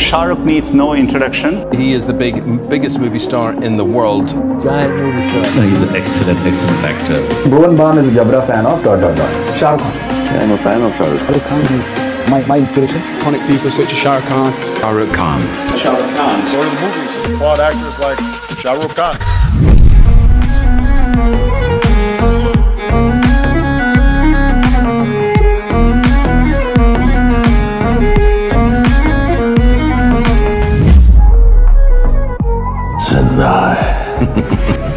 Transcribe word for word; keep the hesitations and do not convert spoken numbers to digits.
Shahrukh needs no introduction. He is the big, biggest movie star in the world. Giant movie star. No, he's an excellent, excellent actor. Bhuvan Bam is a Jabra fan of dot dot dot. Shahrukh Khan. Yeah, I'm a fan of Shahrukh. Shahrukh Khan is my, my inspiration. Iconic people such as Shahrukh Khan. Shahrukh Khan. Shahrukh Khan. Or the movies, flawed actors like Shahrukh Khan. Zendaya.